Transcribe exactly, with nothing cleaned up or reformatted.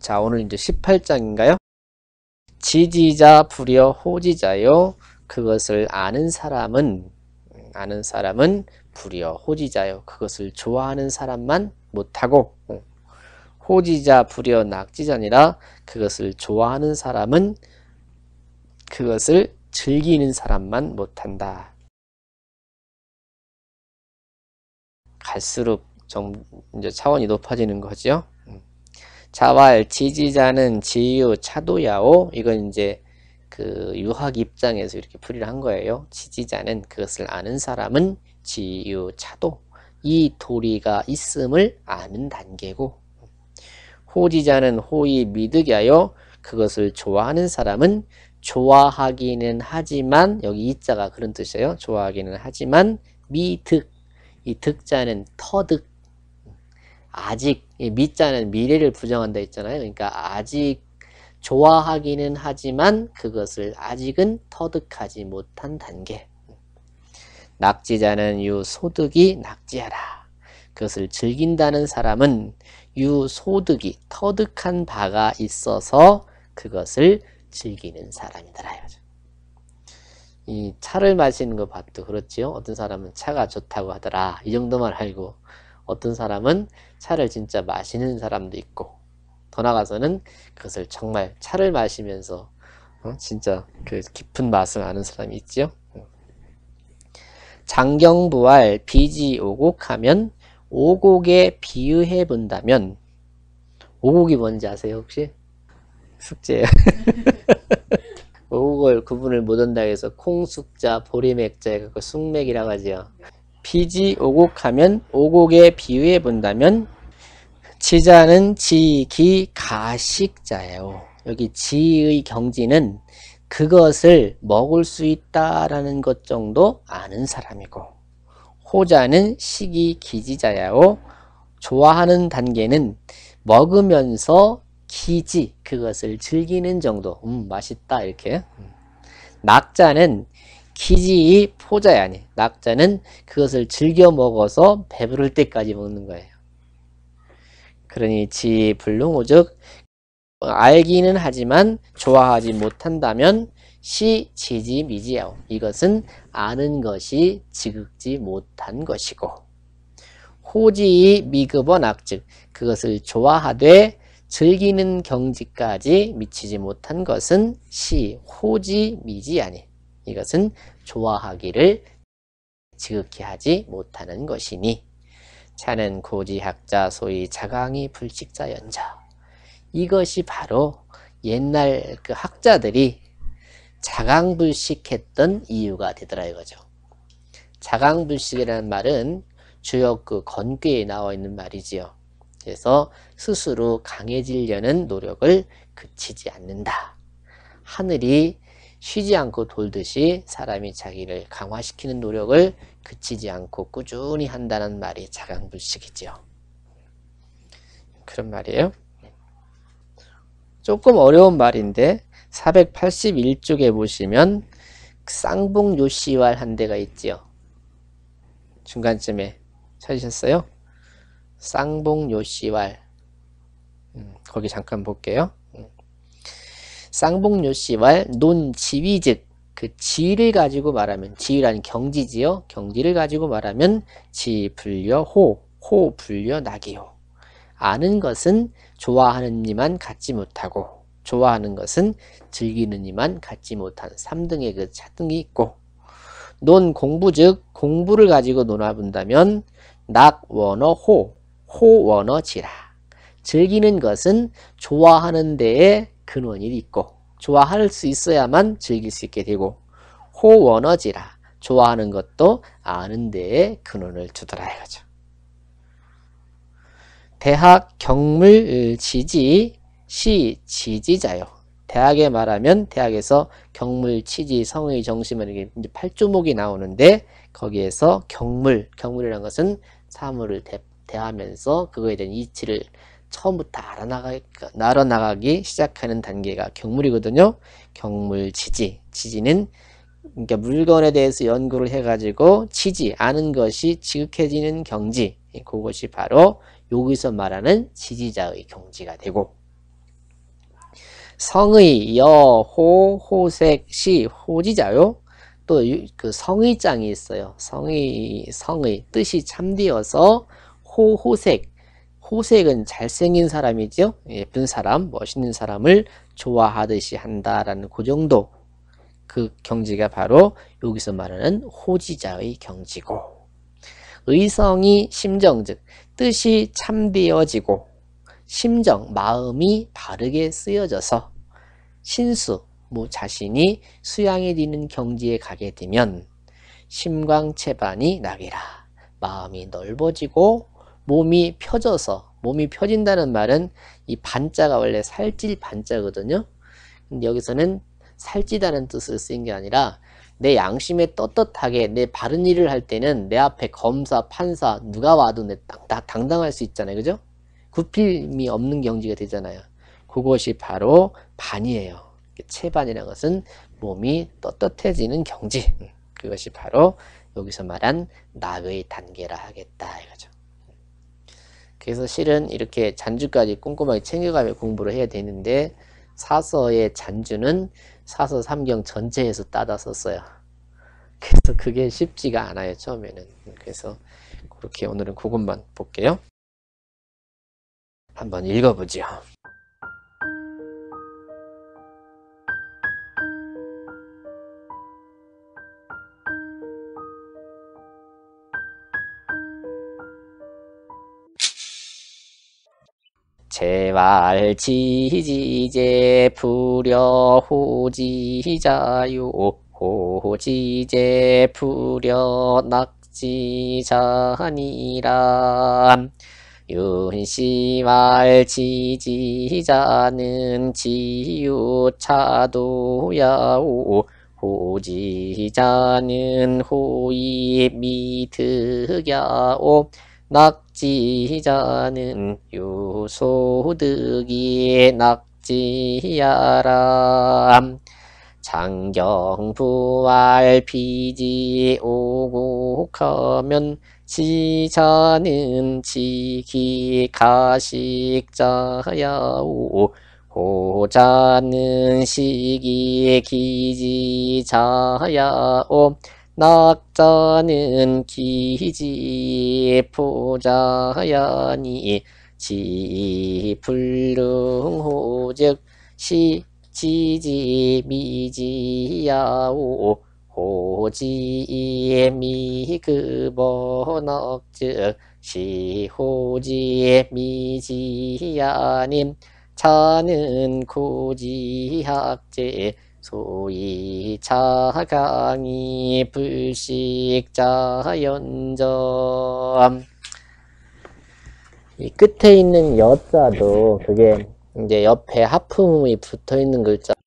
자, 오늘 이제 십팔 장인가요? 지지자 불여 호지자요. 그것을 아는 사람은 아는 사람은 불여 호지자요. 그것을 좋아하는 사람만 못하고, 호지자 불여 낙지자니라. 그것을 좋아하는 사람은 그것을 즐기는 사람만 못한다. 갈수록 좀 이제 차원이 높아지는 거죠. 자왈 지지자는 지유 차도야오. 이건 이제 그 유학 입장에서 이렇게 풀이를 한 거예요. 지지자는 그것을 아는 사람은 지유 차도, 이 도리가 있음을 아는 단계고, 호지자는 호의 미득야요. 그것을 좋아하는 사람은 좋아하기는 하지만, 여기 이자가 그런 뜻이에요. 좋아하기는 하지만 미득, 이 득자는 터득, 아직, 미자는 미래를 부정한다 했잖아요. 그러니까 아직 좋아하기는 하지만 그것을 아직은 터득하지 못한 단계. 낙지자는 유 소득이 낙지하라. 그것을 즐긴다는 사람은 유 소득이 터득한 바가 있어서 그것을 즐기는 사람이더라. 이 차를 마시는 거 봐도 그렇지요. 어떤 사람은 차가 좋다고 하더라. 이 정도만 알고, 어떤 사람은 차를 진짜 마시는 사람도 있고, 더 나가서는 그것을 정말 차를 마시면서 어? 진짜 그 깊은 맛을 아는 사람이 있지요. 장경부활 비지 오곡하면, 오곡에 비유해 본다면, 오곡이 뭔지 아세요 혹시? 숙제예요. 오곡을 구분을 못한다 해서 콩숙자, 보리맥자, 그 숙맥이라고 하지요. 비지 오곡하면, 오곡에 비유해 본다면, 지자는 지기 가식자예요. 여기 지의 경지는 그것을 먹을 수 있다라는 것 정도 아는 사람이고, 호자는 시기 기지자예요. 좋아하는 단계는 먹으면서 기지, 그것을 즐기는 정도, 음 맛있다 이렇게. 낙자는 기지의 포자야. 아니, 낙자는 그것을 즐겨 먹어서 배부를 때까지 먹는 거예요. 그러니 지 불능오즉, 알기는 하지만 좋아하지 못한다면 시 지지 미지야오. 이것은 아는 것이 지극지 못한 것이고, 호지의 미급어 낙즉, 그것을 좋아하되 즐기는 경지까지 미치지 못한 것은 시 호지 미지 아니. 이것은 좋아하기를 지극히 하지 못하는 것이니, 차는 고지학자 소위 자강이 불식자 연자. 이것이 바로 옛날 그 학자들이 자강불식했던 이유가 되더라 이거죠. 자강불식이라는 말은 주요 그 건괴에 나와 있는 말이지요. 그래서 스스로 강해지려는 노력을 그치지 않는다. 하늘이 쉬지 않고 돌듯이 사람이 자기를 강화시키는 노력을 그치지 않고 꾸준히 한다는 말이 자강불식이지요. 그런 말이에요. 조금 어려운 말인데 사백팔십일 쪽에 보시면 쌍봉요시왈 한 대가 있지요. 중간쯤에 찾으셨어요? 쌍봉요시왈. 음, 거기 잠깐 볼게요. 음. 쌍봉요시왈 논지위즉, 그 지위를 가지고 말하면, 지위라는 경지지요. 경지를 가지고 말하면 지불려 호, 호 불려 낙이요. 아는 것은 좋아하는 이만 갖지 못하고, 좋아하는 것은 즐기는 이만 갖지 못한 삼 등의 그 차등이 있고, 논 공부즉, 공부를 가지고 논아본다면 낙 원어 호, 호 원어 지라. 즐기는 것은 좋아하는 데에 근원이 있고, 좋아할 수 있어야만 즐길 수 있게 되고, 호 원어 지라. 좋아하는 것도 아는 데에 근원을 두더라 이거죠. 대학 경물 지지 시 지지자요. 대학에 말하면 대학에서 경물 치지 성의 정심은 이게 이제 팔조목이 나오는데, 거기에서 경물, 경물이라는 것은 사물을 대, 대하면서 그거에 대한 이치를 처음부터 알아나가, 알아나가기 시작하는 단계가 경물이거든요. 경물 지지, 지지는 그러니까 물건에 대해서 연구를 해가지고 지지, 아는 것이 지극해지는 경지, 그것이 바로 여기서 말하는 지지자의 경지가 되고, 성의, 여, 호, 호색, 시, 호지자요. 또 그 성의장이 있어요. 성의, 성의 뜻이 참되어서 호, 호색. 호색은 잘생긴 사람이죠. 예쁜 사람, 멋있는 사람을 좋아하듯이 한다라는 그 정도. 그 경지가 바로 여기서 말하는 호지자의 경지고, 의성이 심정, 즉 뜻이 참되어지고 심정, 마음이 바르게 쓰여져서 신수, 뭐 자신이 수양이 되는 경지에 가게 되면 심광체반이 나게라, 마음이 넓어지고 몸이 펴져서, 몸이 펴진다는 말은 이 반자가 원래 살찔 반자거든요. 근데 여기서는 살찌다는 뜻을 쓰인 게 아니라 내 양심에 떳떳하게 내 바른 일을 할 때는 내 앞에 검사, 판사 누가 와도 내 당, 당당할 수 있잖아요. 그죠? 굽힘이 없는 경지가 되잖아요. 그것이 바로 반이에요. 체반이라는 것은 몸이 떳떳해지는 경지. 그것이 바로 여기서 말한 낙의 단계라 하겠다 이거죠. 그래서 실은 이렇게 잔주까지 꼼꼼하게 챙겨가며 공부를 해야 되는데 사서의 잔주는 사서 삼경 전체에서 따다 썼어요. 그래서 그게 쉽지가 않아요, 처음에는. 그래서 그렇게 오늘은 그것만 볼게요. 한번 읽어보죠. 제왈지지제 불여호지자요 호지제 불여낙지자니라. 윤시왈지지자는 지유차도야오 호지자는 호입미득야오 낙지자는 유소득이 낙지야람. 장경부활피지 오곡하면 지자는 지기가식자야오 호자는 시기기지자야오 낙자는 기지포자야니 지불능호즉 시지미지야오 호지미급어넉즉 시호지미지야님. 차는 고지학제 소위 차강이 불식자연점. 이 끝에 있는 여자도 그게 이제 옆에 하품이 붙어 있는 글자